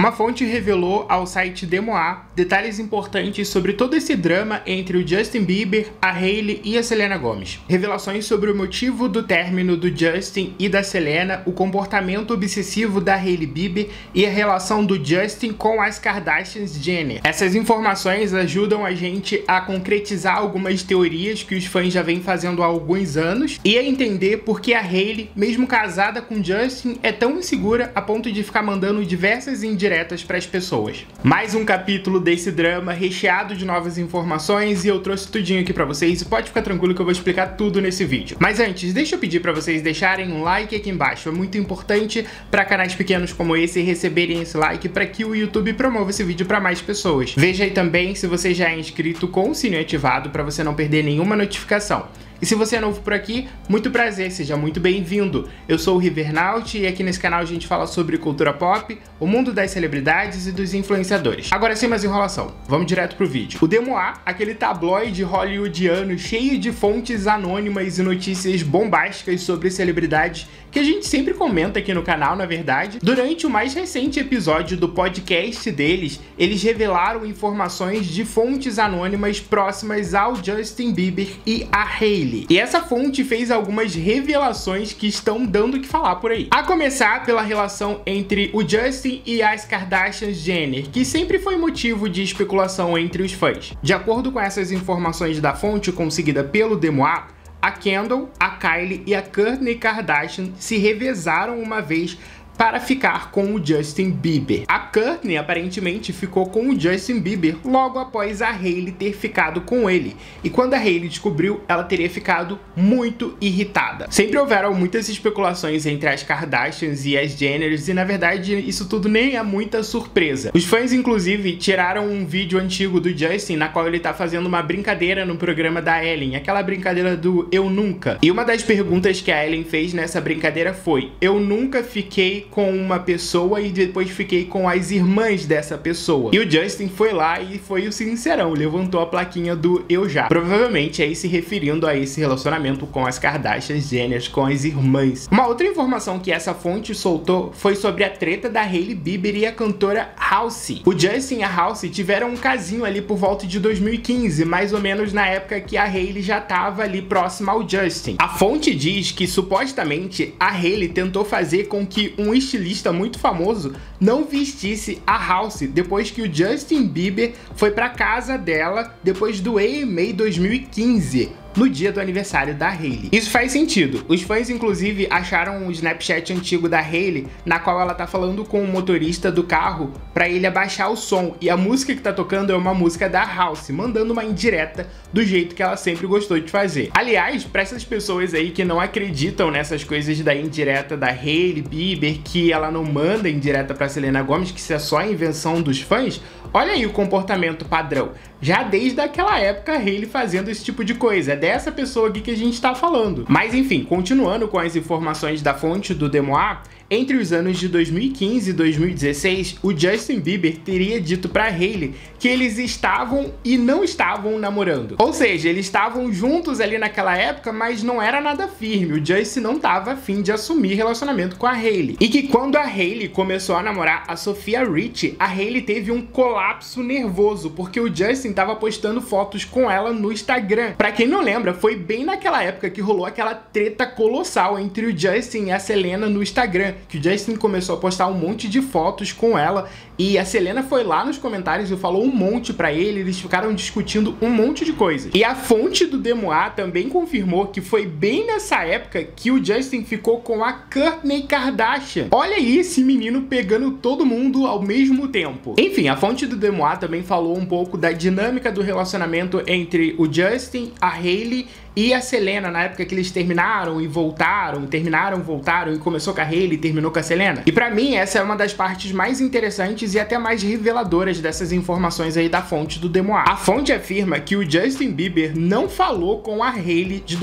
Uma fonte revelou ao site Demoa detalhes importantes sobre todo esse drama entre o Justin Bieber, a Hailey e a Selena Gomez. Revelações sobre o motivo do término do Justin e da Selena, o comportamento obsessivo da Hailey Bieber e a relação do Justin com as Kardashians Jenner. Essas informações ajudam a gente a concretizar algumas teorias que os fãs já vêm fazendo há alguns anos e a entender por que a Hailey, mesmo casada com Justin, é tão insegura a ponto de ficar mandando diversas indiretas para as pessoas. Mais um capítulo desse drama recheado de novas informações e eu trouxe tudinho aqui para vocês e pode ficar tranquilo que eu vou explicar tudo nesse vídeo. Mas antes, deixa eu pedir para vocês deixarem um like aqui embaixo, é muito importante para canais pequenos como esse receberem esse like para que o YouTube promova esse vídeo para mais pessoas. Veja aí também se você já é inscrito com o sininho ativado para você não perder nenhuma notificação. E se você é novo por aqui, muito prazer, seja muito bem-vindo. Eu sou o Rivernaut e aqui nesse canal a gente fala sobre cultura pop, o mundo das celebridades e dos influenciadores. Agora sem mais enrolação, vamos direto pro vídeo. O Demoa, aquele tabloide hollywoodiano cheio de fontes anônimas e notícias bombásticas sobre celebridades que a gente sempre comenta aqui no canal, na verdade. Durante o mais recente episódio do podcast deles, eles revelaram informações de fontes anônimas próximas ao Justin Bieber e a Hailey. E essa fonte fez algumas revelações que estão dando o que falar por aí. A começar pela relação entre o Justin e as Kardashians Jenner, que sempre foi motivo de especulação entre os fãs. De acordo com essas informações da fonte conseguida pelo Demoa, a Kendall, a Kylie e a Kourtney Kardashian se revezaram uma vez para ficar com o Justin Bieber. A Kourtney aparentemente ficou com o Justin Bieber logo após a Hailey ter ficado com ele. E quando a Hailey descobriu, ela teria ficado muito irritada. Sempre houveram muitas especulações entre as Kardashians e as Jenners e na verdade isso tudo nem é muita surpresa. Os fãs inclusive tiraram um vídeo antigo do Justin na qual ele tá fazendo uma brincadeira no programa da Ellen, aquela brincadeira do Eu Nunca. E uma das perguntas que a Ellen fez nessa brincadeira foi: eu nunca fiquei com uma pessoa e depois fiquei com as irmãs dessa pessoa. E o Justin foi lá e foi o sincerão, levantou a plaquinha do eu já. Provavelmente aí se referindo a esse relacionamento com as Kardashians Jenner, com as irmãs. Uma outra informação que essa fonte soltou foi sobre a treta da Hailey Bieber e a cantora Halsey. O Justin e a Halsey tiveram um casinho ali por volta de 2015, mais ou menos na época que a Hailey já estava ali próxima ao Justin. A fonte diz que supostamente a Hailey tentou fazer com que um estilista muito famoso não vestisse a Halsey depois que o Justin Bieber foi para casa dela depois do AMA 2015. No dia do aniversário da Hailey. Isso faz sentido. Os fãs, inclusive, acharam um Snapchat antigo da Hailey, na qual ela tá falando com o motorista do carro pra ele abaixar o som. E a música que tá tocando é uma música da Halsey, mandando uma indireta do jeito que ela sempre gostou de fazer. Aliás, pra essas pessoas aí que não acreditam nessas coisas da indireta da Hailey Bieber, que ela não manda indireta pra Selena Gomez, que isso é só a invenção dos fãs, olha aí o comportamento padrão. Já desde aquela época a Hailey fazendo esse tipo de coisa. É dessa pessoa aqui que a gente tá falando. Mas enfim, continuando com as informações da fonte do Demoa, entre os anos de 2015 e 2016, o Justin Bieber teria dito pra Hailey que eles estavam e não estavam namorando. Ou seja, eles estavam juntos ali naquela época, mas não era nada firme. O Justin não tava a fim de assumir relacionamento com a Hailey. E que quando a Hailey começou a namorar a Sofia Richie, a Hailey teve um colapso nervoso, porque o Justin tava postando fotos com ela no Instagram. Pra quem não lembra, foi bem naquela época que rolou aquela treta colossal entre o Justin e a Selena no Instagram, que o Justin começou a postar um monte de fotos com ela e a Selena foi lá nos comentários e falou um monte pra ele, eles ficaram discutindo um monte de coisas. E a fonte do Demoa também confirmou que foi bem nessa época que o Justin ficou com a Kourtney Kardashian. Olha aí esse menino pegando todo mundo ao mesmo tempo. Enfim, a fonte do Demoa também falou um pouco da dinâmica do relacionamento entre o Justin, a Hailey e a Selena, na época que eles terminaram e voltaram, voltaram e começou com a Hailey e terminou com a Selena. E pra mim essa é uma das partes mais interessantes e até mais reveladoras dessas informações aí da fonte do Demoa. A fonte afirma que o Justin Bieber não falou com a Hailey de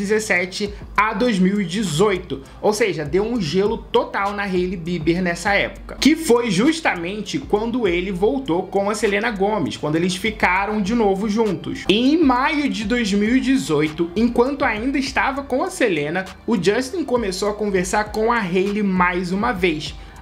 2017 a 2018, ou seja, deu um gelo total na Hailey Bieber nessa época, que foi justamente quando ele voltou com a Selena Gomez, quando eles ficaram de novo juntos. E em maio de 2018, enquanto ainda estava com a Selena, o Justin começou a conversar com a Hailey mais uma vez.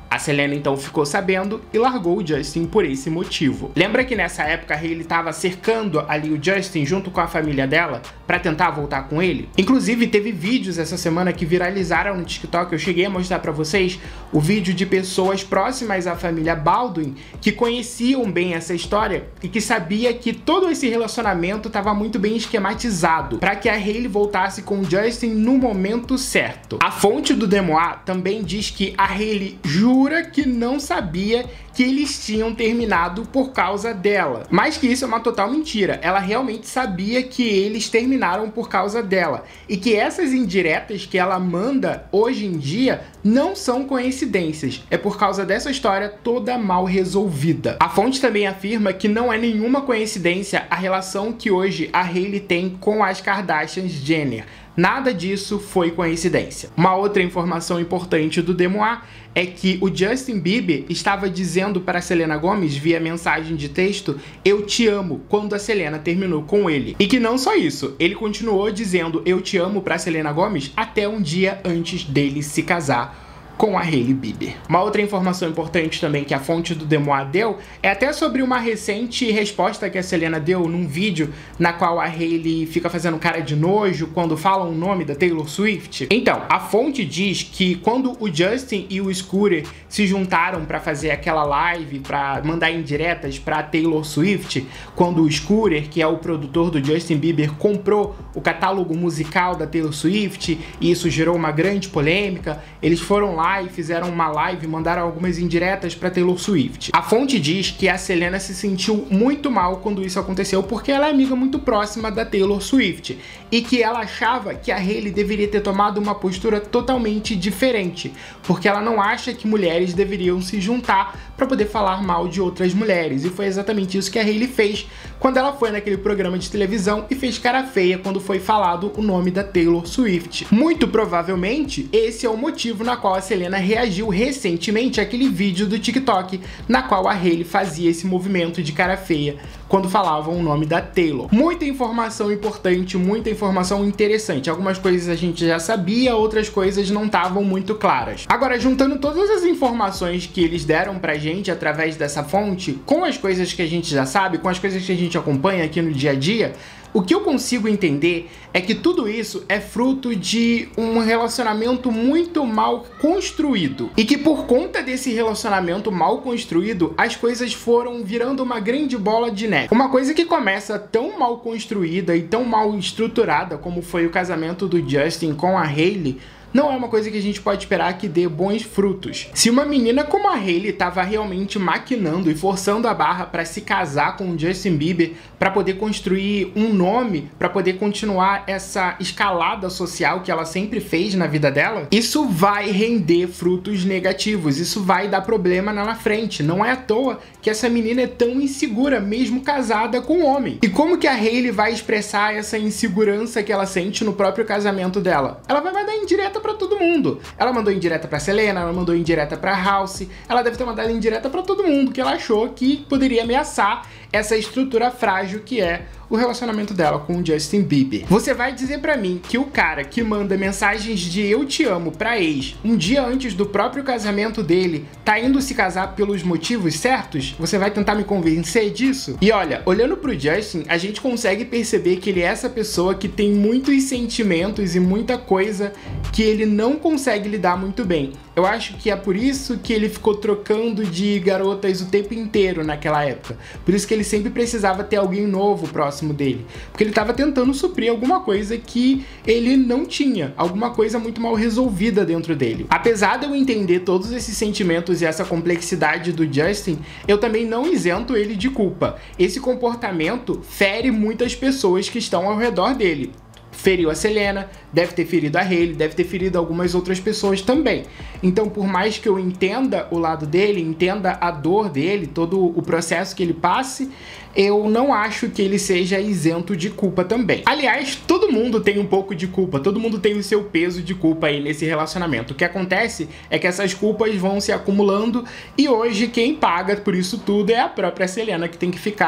A Selena então ficou sabendo e largou o Justin por esse motivo. Lembra que nessa época a Hailey estava cercando ali o Justin junto com a família dela para tentar voltar com ele? Inclusive teve vídeos essa semana que viralizaram no TikTok, eu cheguei a mostrar para vocês o vídeo de pessoas próximas à família Baldwin que conheciam bem essa história e que sabia que todo esse relacionamento estava muito bem esquematizado para que a Hailey voltasse com o Justin no momento certo. A fonte do Demois também diz que a Hailey jura que não sabia que eles tinham terminado por causa dela, mas que isso é uma total mentira. Ela realmente sabia que eles terminaram por causa dela e que essas indiretas que ela manda hoje em dia não são coincidências, é por causa dessa história toda mal resolvida. A fonte também afirma que não é nenhuma coincidência a relação que hoje a Hailey tem com as Kardashian-Jenner. Nada disso foi coincidência. Uma outra informação importante do Demois é que o Justin Bieber estava dizendo para a Selena Gomez via mensagem de texto "eu te amo" quando a Selena terminou com ele. E que não só isso, ele continuou dizendo "eu te amo" para a Selena Gomez até um dia antes dele se casar com a Hailey Bieber. Uma outra informação importante também que a fonte do Demois deu é até sobre uma recente resposta que a Selena deu num vídeo na qual a Hailey fica fazendo cara de nojo quando fala o nome da Taylor Swift. Então, a fonte diz que quando o Justin e o Scooter se juntaram para fazer aquela live para mandar indiretas para Taylor Swift, quando o Scooter, que é o produtor do Justin Bieber, comprou o catálogo musical da Taylor Swift e isso gerou uma grande polêmica, eles foram lá e fizeram uma live, mandaram algumas indiretas para Taylor Swift. A fonte diz que a Selena se sentiu muito mal quando isso aconteceu porque ela é amiga muito próxima da Taylor Swift e que ela achava que a Hailey deveria ter tomado uma postura totalmente diferente, porque ela não acha que mulheres deveriam se juntar para poder falar mal de outras mulheres, e foi exatamente isso que a Hailey fez quando ela foi naquele programa de televisão e fez cara feia quando foi falado o nome da Taylor Swift. Muito provavelmente esse é o motivo na qual a Selena reagiu recentemente àquele vídeo do TikTok na qual a Hailey fazia esse movimento de cara feia quando falavam o nome da Taylor. Muita informação importante, muita informação interessante. Algumas coisas a gente já sabia, outras coisas não estavam muito claras. Agora, juntando todas as informações que eles deram pra gente através dessa fonte, com as coisas que a gente já sabe, com as coisas que a gente acompanha aqui no dia a dia, o que eu consigo entender é que tudo isso é fruto de um relacionamento muito mal construído. E que por conta desse relacionamento mal construído, as coisas foram virando uma grande bola de neve. Uma coisa que começa tão mal construída e tão mal estruturada como foi o casamento do Justin com a Hailey, não é uma coisa que a gente pode esperar que dê bons frutos. Se uma menina como a Hailey estava realmente maquinando e forçando a barra para se casar com o Justin Bieber, para poder construir um nome, para poder continuar essa escalada social que ela sempre fez na vida dela, isso vai render frutos negativos, isso vai dar problema lá na frente. Não é à toa que essa menina é tão insegura, mesmo casada com um homem. E como que a Hailey vai expressar essa insegurança que ela sente no próprio casamento dela? Ela vai mandar indireta pra todo mundo. Ela mandou indireta pra Selena, ela mandou indireta pra House, ela deve ter mandado indireta pra todo mundo que ela achou que poderia ameaçar essa estrutura frágil que é o relacionamento dela com o Justin Bieber. Você vai dizer pra mim que o cara que manda mensagens de "eu te amo" pra ex um dia antes do próprio casamento dele tá indo se casar pelos motivos certos? Você vai tentar me convencer disso? E olha, olhando pro Justin, a gente consegue perceber que ele é essa pessoa que tem muitos sentimentos e muita coisa que ele não consegue lidar muito bem. Eu acho que é por isso que ele ficou trocando de garotas o tempo inteiro naquela época. Por isso que ele sempre precisava ter alguém novo próximo dele. Porque ele estava tentando suprir alguma coisa que ele não tinha. Alguma coisa muito mal resolvida dentro dele. Apesar de eu entender todos esses sentimentos e essa complexidade do Justin, eu também não isento ele de culpa. Esse comportamento fere muitas pessoas que estão ao redor dele. Feriu a Selena, deve ter ferido a Hailey, deve ter ferido algumas outras pessoas também. Então, por mais que eu entenda o lado dele, entenda a dor dele, todo o processo que ele passe, eu não acho que ele seja isento de culpa também. Aliás, todo mundo tem um pouco de culpa, todo mundo tem o seu peso de culpa aí nesse relacionamento. O que acontece é que essas culpas vão se acumulando e hoje quem paga por isso tudo é a própria Selena, que tem que ficar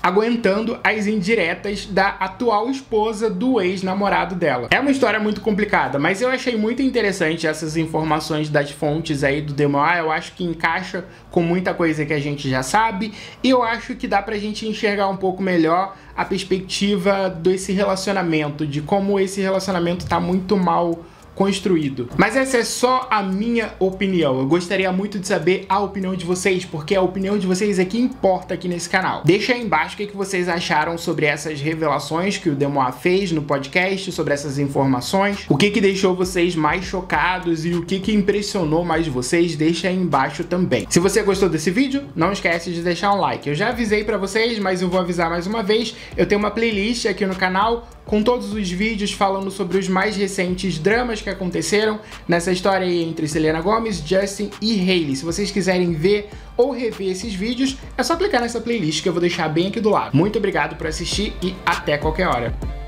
aguentando as indiretas da atual esposa do ex-namorado dela. É uma história muito complicada, mas eu achei muito interessante essas informações das fontes aí do Demois. Eu acho que encaixa com muita coisa que a gente já sabe, e eu acho que dá pra gente enxergar um pouco melhor a perspectiva desse relacionamento, de como esse relacionamento tá muito mal construído. Mas essa é só a minha opinião. Eu gostaria muito de saber a opinião de vocês, porque a opinião de vocês é que importa aqui nesse canal. Deixa aí embaixo o que vocês acharam sobre essas revelações que o Demois fez no podcast, sobre essas informações, o que deixou vocês mais chocados e o que impressionou mais vocês. Deixa aí embaixo também. Se você gostou desse vídeo, não esquece de deixar um like. Eu já avisei pra vocês, mas eu vou avisar mais uma vez. Eu tenho uma playlist aqui no canal com todos os vídeos falando sobre os mais recentes dramas que aconteceram nessa história aí entre Selena Gomez, Justin e Hailey. Se vocês quiserem ver ou rever esses vídeos, é só clicar nessa playlist que eu vou deixar bem aqui do lado. Muito obrigado por assistir e até qualquer hora.